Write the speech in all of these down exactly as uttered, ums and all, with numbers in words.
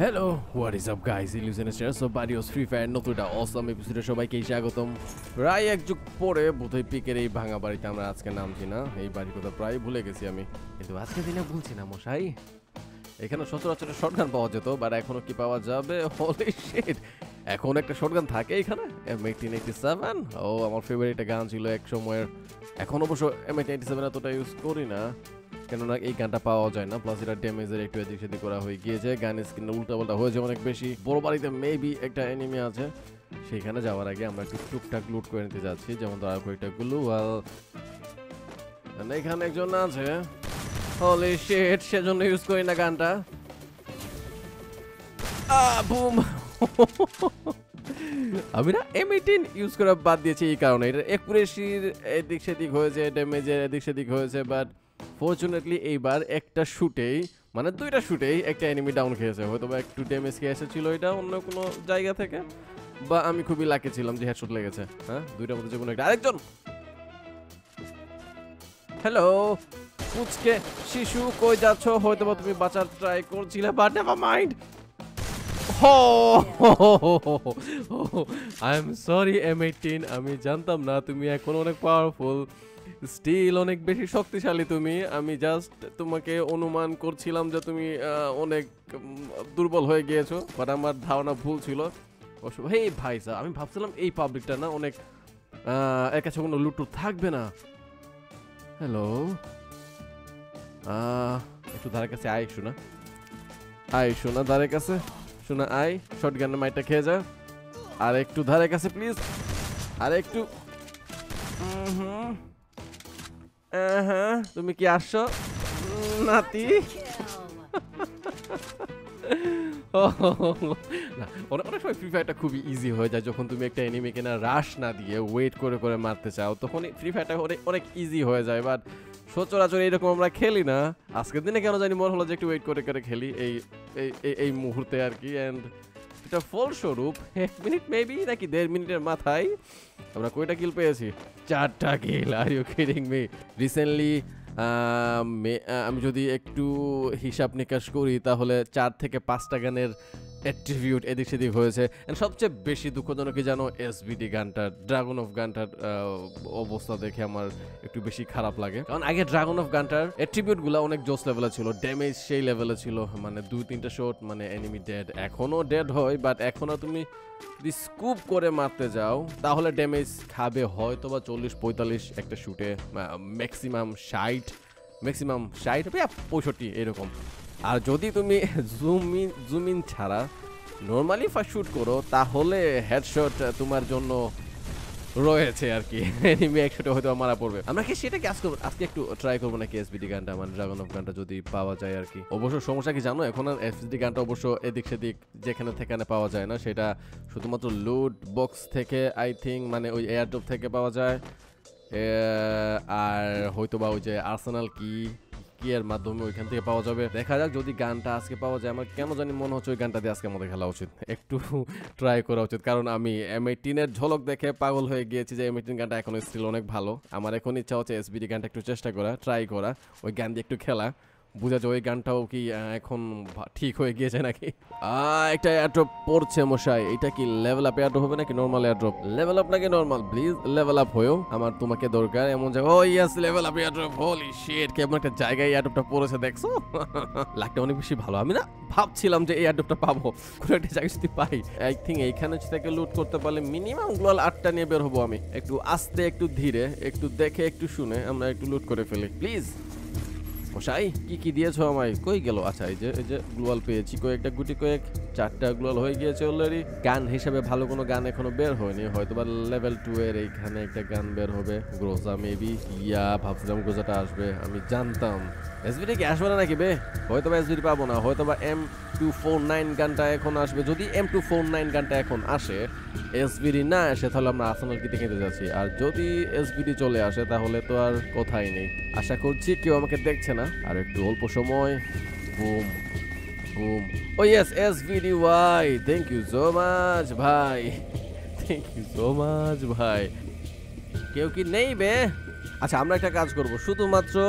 Hello, what is up guys? Illusionist somebody was free fire নতুনটা awesome episode সবাইকে স্বাগতম। প্রায় এক যুগ পরে বোধহয় পিকের এই ভাঙা বাড়িতে আমরা আজকে নামছি না। এই বাড়ির কথা প্রায় ভুলে গেছি আমি, কিন্তু আজকে দিনে ভুলছি না মশাই। এখানে সচরাচর শটগান পাওয়া যেত, বাট এখনো কি পাওয়া যাবে? হোলি শিট, এখন একটা শটগান থাকে এখানে এম এইটিন এইটি সেভেন। ও আমার ফেভারিট গান ছিল এক সময়ের। এখন অবশ্য এম এইটিন এইটি সেভেন এতটা ইউজ করি না, কেননা এই গানটা পাওয়া যায় না, প্লাস এটা ড্যামেজের একটু এদিক সেদিক করা হয়ে গিয়েছে, গানের স্ক্রিন উল্টা পাল্টা হয়েছে অনেক বেশি। বড় বাড়িতে মেবি একটা এনিমি আছে, সেখানে যাওয়ার আগে আমরা একটু টুকটাক লুট করে নিতে যাচ্ছি, যেমন ধর কয়েকটা গ্লুয়াল। এখানে একজন আছে, হোলি শিট, সেজন্য ইউজ করি না গানটা। বুম আমি না এম এইটিন ইউজ করা বাদ দিয়েছি এই কারণে, এটা একুরেসির এদিক সেদিক হয়েছে, ড্যামেজের এদিক সেদিক হয়েছে, বাট ফরচুনেটলি এইবার একটা শুটেই, মানে দুইটা শুটেই একটা এনিমি ডাউন খেয়েছে। হয়তো বা একটু ড্যামেজ খেয়ে এসেছিল এটা অন্য কোনো জায়গা থেকে, বা আমি খুবই লাকি ছিলাম যে হেডশট লেগেছে। হ্যাঁ, দুইটার মধ্যে যে কোনো একটা। আরেকজন, হ্যালো পুচকে শিশু, কই যাচ্ছ? হয়তো বা তুমি বাঁচার ট্রাই করছিলে, but never mind. I am sorry M eighteen, আমি জানতাম না তুমি এখন অনেক পাওয়ারফুল, স্টিল অনেক বেশি শক্তিশালী তুমি। আমি জাস্ট তোমাকে অনুমান করছিলাম যে তুমি অনেক দুর্বল হয়ে গিয়েছো, বাট আমার ধারণা ভুল ছিল। হেই ভাই স্যার, আমি ভাবছিলাম এই পাবলিকটা না অনেক এর কাছে কোনো লুটুট থাকবে না। হ্যালো, একটু ধারে কাছে আয় শোনা, আয় শোনা ধারে কাছে, শোনা আয়, শটগানের মাইটা খেয়ে যা। আর একটু ধারে কাছে প্লিজ, আর একটু। হুম, হ্যাঁ তুমি কি আসছো নাতি? অনেক সময় ফ্রি ফায়ারটা খুবই ইজি হয়ে যায় যখন তুমি একটা এনিমিকে না রাশ না দিয়ে ওয়েট করে করে মারতে চাও, তখন ফ্রি ফায়ারটা অনেক ইজি হয়ে যায়। বাট সচরাচর এইরকম আমরা খেলি না। আজকের দিনে কেন জানি মনে হলো যে একটু ওয়েট করে করে খেলি এই এই মুহূর্তে আর কি। অ্যান্ড এটা ফলস্বরূপ এক মিনিট মেবি নাকি দেড় মিনিটের মাথায় আমরা কয়টা কিল পেয়েছি? চারটা kill. Are you kidding me? Recently আমি যদি একটু হিসাব নিকাশ করি তাহলে চার থেকে পাঁচটা গানের অ্যাট্রিবিউট এদিক সেদিক হয়েছে। সবচেয়ে বেশি দুঃখজনক কি জানো? এসভিডি গানটার, ড্রাগন অফ গানটার অবস্থা দেখে আমার একটু বেশি খারাপ লাগে, কারণ আগে ড্রাগন অফ গানটার অ্যাট্রিবিউটগুলো অনেক জোস লেভেলে ছিল, ড্যামেজ সেই লেভেলে ছিল, মানে দুই তিনটা শট মানে এনিমি ডেড। এখনও ডেড হয়, বাট এখনও তুমি যদি স্কুপ করে মারতে যাও তাহলে ড্যামেজ খাবে হয়তো বা চল্লিশ পঁয়তাল্লিশ একটা শুটে, ম্যাক্সিমাম ষাট, ম্যাক্সিমাম ষাট পঁয়ষট্টি এরকম। আর যদি তুমি জুম ইন জুম ইন ছাড়া নর্মালি ফার্স্ট শুট করো তাহলে হেডশট তোমার জন্য রয়েছে আর কি, এনিমি একশোটা হয়তো মারা পড়বে। আমরা কি সেটাকে আজকে আজকে একটু ট্রাই করবো নাকি এসভিডি গানটা, মানে ড্রাগন অফ গানটা যদি পাওয়া যায় আর কি। অবশ্য সমস্যা কি জানো, এখন আর এসভিডি গানটা অবশ্য এদিক সেদিক যেখানে সেখানে পাওয়া যায় না, সেটা শুধুমাত্র লুট বক্স থেকে আই থিঙ্ক, মানে ওই এয়ারড্রপ থেকে পাওয়া যায়, আর হয়তো বা ওই যে আর্সেনাল কি কি এর মাধ্যমে ওইখান থেকে পাওয়া যাবে। দেখা যাক যদি গানটা আজকে পাওয়া যায়। আমার কেন জানি মনে হচ্ছে ওই গানটা দিয়ে আজকে আমাদের খেলা উচিত, একটু ট্রাই করা উচিত, কারণ আমি এম এইটিনের ঝলক দেখে পাগল হয়ে গিয়েছি যে এম এইটিন গানটা এখন স্টিল অনেক ভালো। আমার এখন ইচ্ছা হচ্ছে এসবিডি গানটা একটু চেষ্টা করা, ট্রাই করা, ওই গান দিয়ে একটু খেলা, বুঝা যায় ওই গানটাও কি এখন ঠিক হয়ে গিয়েছে নাকি। একটা এয়ারড্রপ পড়ছে মশাই, এটা কি লেভেল আপ এয়ারড্রপ হবে নাকি নরমাল এয়ারড্রপ? লেভেল আপ নাকি নরমাল? প্লিজ লেভেল আপ হয়েও, আমার তোমাকে দরকার এমন জায়গা। Oh yes, level up airdrop. Holy shit, কেমন একটা জায়গায় এয়ারড্রপটা পড়েছে দেখছো? লাগটা অনেক বেশি ভালো। আমি না ভাবছিলাম যে এই এয়ারড্রপটা পাবো কোনো একটা জায়গায় যদি পাই। আই থিঙ্ক এইখানে থেকে লুট করতে পারলে মিনিমাম গ্লোয়াল আটটা নিয়ে বের হবো আমি। একটু আস্তে, একটু ধীরে, একটু দেখে একটু শুনে আমরা একটু লুট করে ফেলি প্লিজ। মশাই কি কি দিয়েছো আমায়? কই গেল? আচ্ছা এই যে এই যে গ্লোয়াল পেয়েছি কয়েকটা, গুটি কয়েক, চারটা গ্লোয়াল হয়ে গিয়েছে অলরেডি। গান হিসেবে ভালো কোনো গান এখনো বের হয়নি, হয়তো বা লেভেল টু এর এইখানে একটা গান বের হবে, গ্রোজা মেবি। ইয়া ভাবছিলাম গ্রোজাটা আসবে, আমি জানতাম। এসভিডি কি আসবে না নাকি বে? হয়তো বা এসভিডি পাবো না, হয়তো বা এম টু ফোর নাইন গানটা এখন আসবে। যদি এম টু ফোর নাইন গানটা এখন আসে, এসভিডি না আসে, তাহলে আমরা আর্সেনাল কিনতে কিনতে যাচ্ছি। আর যদি এসভিডি চলে আসে তাহলে তো আর কথাই নেই। আশা করছি কেউ আমাকে দেখছে না, আর একটু অল্প সময়। Boom boom. Oh yes, SVD ওয়াই, থ্যাংক ইউ সো মাচ ভাই, থ্যাংক ইউ সো মাচ ভাই। কেউ কি নেই বে? আচ্ছা আমরা একটা কাজ করব, শুধুমাত্র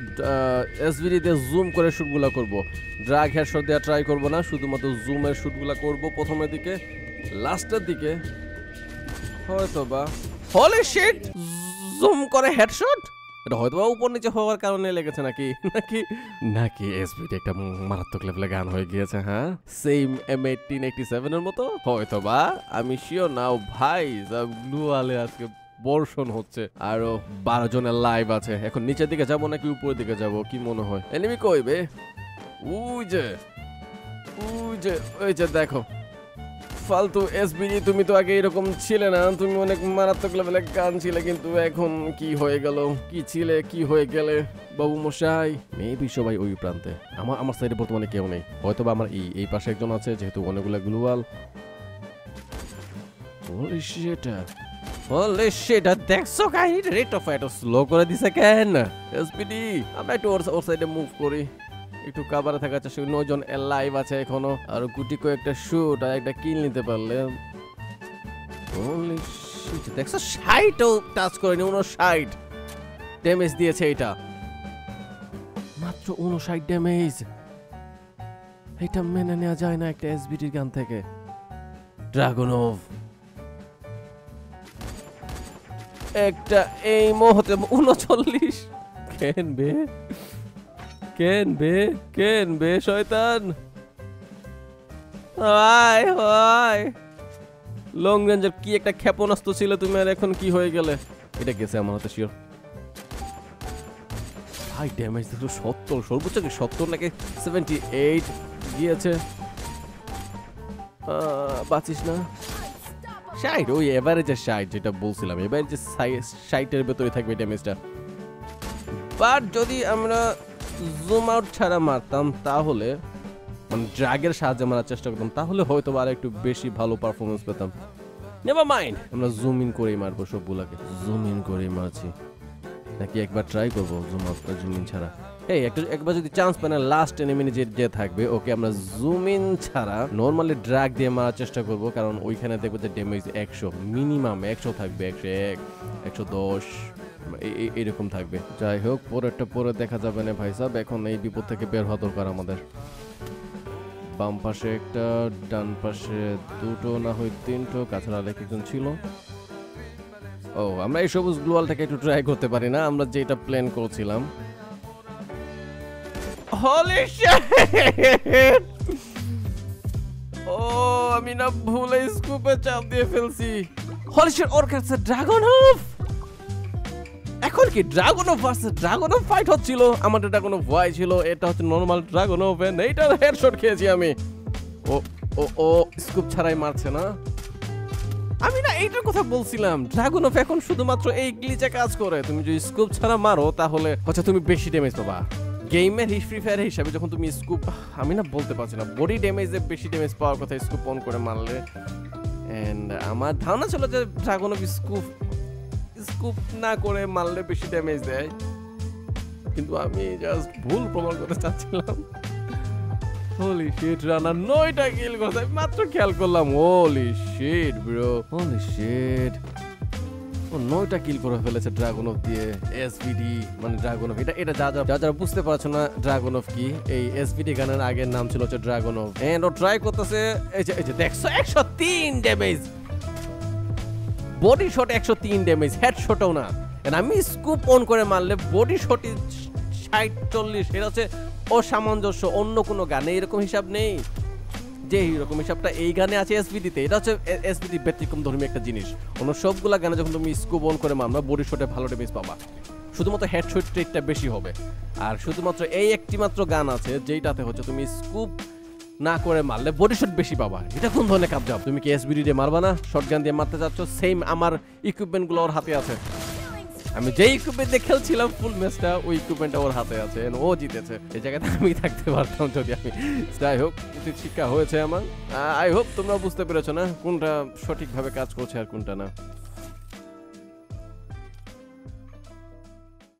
এসভিডি দিয়ে জুম করে শুটগুলো করব, ড্রাগ হেডশট দেওয়া ট্রাই করব না, শুধুমাত্র জুমের শুটগুলো করব প্রথমের দিকে, লাস্টের দিকে হয়তো বা হলি শিট জুম করে হেডশট। এটা হয়তো বা উপর নিচে হওয়ার কারণে লেগেছে নাকি নাকি নাকি এসভিডি একটা মারাত্মক লেভেলে গান হয়ে গিয়েছে। হ্যাঁ, same M eighteen eighty seven এর মতো হয়তো বা, আমি শিওর নাও ভাই। গ্লুয়ালে আজকে বর্ষণ হচ্ছে, আরো বারো জনের লাইভ আছে। এখন নিচের দিকে যাবো নাকি উপরের দিকে যাবো, কি মনে হয়? এনিমি কইবে ওই যে ওই যে ওই যে দেখো ফালতু এসভিডি, তুমি তো আগে এরকম ছিলে না, তুমি অনেক মারাত্মক লেভেলে গান ছিলে, কিন্তু এখন কি হয়ে গেল? কি ছিলে কি হয়ে গেলে বাবু মশাই? মেবি সবাই ওই প্রান্তে, আমার আমার সাইডে বর্তমানে কেউ নেই, হয়তো বা আমার এই এই পাশে একজন আছে, যেহেতু অনেকগুলো গ্লুয়াল। হোলি শিট হোলি শিট, দেখছো guy rate of fire slow করে দিছে কেন এসভিডি? আমরা একটু ওর ওর সাইডে মুভ করি, একটু কাভারে থাকা যাচ্ছে। নয়জন লাইভ আছে এখনো, আর গুটি কয়েকটা শুট আর একটা কিল নিতে পারলে। দেখছো ষাটও টাচ করেনি, উনষাট ড্যামেজ দিয়েছে এটা, মাত্র উনষাট ড্যামেজ। এটা মেনে নেওয়া যায় না একটা এসভিডির গান থেকে। ড্রাগনভ একটা এই মুহূর্তে উনচল্লিশ, কেন বে কেন বে কেন বে শয়তান, হায় হায় লং রেঞ্জের কি একটা ক্ষেপণাস্ত্র ছিল তুমি, আর এখন কি হয়ে গেলে? এটা গেছে আমার হাতে শিওর। ভাই ড্যামেজ দেখো সত্তর, সর্বোচ্চ কি সত্তর নাকি সেভেন্টি এইট গিয়েছে। বাঁচিস না, ষাট, ওই এভারেজের ষাট যেটা বলছিলাম, এভারেজে ষাটের ভেতরে থাকবে ড্যামেজটা। বাট যদি আমরা জুম আউট ছাড়া মারতাম, তাহলে মানে ড্রাগের সাহায্যে মারার চেষ্টা করতাম, তাহলে হয়তো আর একটু বেশি ভালো পারফরমেন্স পেতাম। নেভার মাইন্ড, আমরা জুম ইন করেই মারবো সবগুলাকে। জুম ইন করেই মারছি, নাকি একবার ট্রাই করবো জুম আউট জুম ইন ছাড়া? এই একটা একবার যদি চান্স পাই না, লাস্ট এনিমি যে যে থাকবে ওকে আমরা জুম ইন ছাড়া নর্মালি ড্রাগ দিয়ে মারার চেষ্টা করবো, কারণ ওইখানে দেখবো যে ড্যামেজ একশো মিনিমাম, একশো থাকবে, একশো এক একশো দশ এরকম থাকবে। যাই হোক, পরেরটা পরে দেখা যাবে না ভাই সাহেব, এখন এই বিপদ থেকে বের হওয়া দরকার আমাদের। বাম পাশে একটা, ডান পাশে দুটো না হয় তিনটো, কাছাড়া আরেক একজন ছিল। ও, আমরা এই সবুজ গ্লোয়ালটাকে একটু ট্রাই করতে পারি না, আমরা যেটা প্ল্যান করছিলাম। হলি শিট, ও আমি না ভুলে স্কুপে চাপ দিয়ে ফেলছি। হলি শিট, ওর কাছে ড্রাগনভ। এখন কি ড্রাগনভ ভার্সেস ড্রাগনভ ফাইট হচ্ছিল। আমাদের ড্রাগনভ ভয় ছিল, এটা হচ্ছে নরমাল ড্রাগনভ, এন্ড এইটার হেডশট খেয়েছি আমি। ও ও ও স্কুপ ছাড়াই মারছে না। আমি না এইটার কথা বলছিলাম, ড্রাগনভ এখন শুধুমাত্র এই গ্লিচে কাজ করে। তুমি যদি স্কুপ ছাড়া মারো তাহলে হচ্ছে তুমি বেশি ড্যামেজ পাবা। গেমের ফ্রি ফায়ার হিসাবে যখন তুমি স্কুপ, আমি না বলতে পারছি না, বডি ড্যামেজে বেশি ড্যামেজ পাওয়ার কথা স্কুপ অন করে মারলে। এন্ড আমার ধারণা ছিল যে ড্রাগনভ স্কুপ স্কুপ না করে মারলে বেশি ড্যামেজ দেয়, কিন্তু আমি জাস্ট ভুল প্রমাণ করতে চাচ্ছিলাম। হোলি শিট, রানা নয়টা কিল করছে, আমি মাত্র খেয়াল করলাম। Holy shit bro, holy shit, ও নয়টা কিল করে ফেলেছে ড্রাগনভ দিয়ে। এসভিডি মানে ড্রাগনভ, এটা এটা যা যা যারা বুঝতে পারছো না ড্রাগনভ কি, এই এসভিডি গানের আগের নাম ছিল হচ্ছে ড্রাগনভ। এন্ড ও ট্রাই করতেছে, এই যে এই যে দেখছো একশো তিন ড্যামেজ, বডি শট একশো তিন ড্যামেজ, হেড শটও না। আমি স্কুপ অন করে মারলে বডি শট ষাট চল্লিশ, এটা হচ্ছে অসামঞ্জস্য। অন্য কোনো গানে এরকম হিসাব নেই, যে এরকম হিসাবটা এই গানে আছে এসভিডিতে। এটা হচ্ছে এসভিডি ব্যতিক্রম ধর্মী একটা জিনিস। অন্য সবগুলা গানে যখন তুমি স্কুপ অন করে মারবা, বডি শটে ভালো ড্যামেজ পাবা, শুধুমাত্র হেড শট রেটটা বেশি হবে। আর শুধুমাত্র এই একটি মাত্র গান আছে যেটাতে হচ্ছে তুমি স্কুপ না করে মারলে বডি শট বেশি পাবা। এটা কোন ধরনের কাবজাব? তুমি কি এসভিডি দিয়ে মারবা না, শটগান দিয়ে মারতে চাচ্ছ? সেম আমার ইকুইপমেন্টগুলো ওর হাতে আছে, আমি যে ইকুইপমেন্ট দিয়ে খেলছিলাম ফুল ম্যাচটা, ওই ইকুইপমেন্টটা ওর হাতে আছে, ও জিতেছে। এই জায়গাতে আমি থাকতে পারতাম যদি আমি। যাই হোক, উচিত শিক্ষা হয়েছে আমার। আই হোপ তোমরা বুঝতে পেরেছো না কোনটা সঠিকভাবে কাজ করছে আর কোনটা না।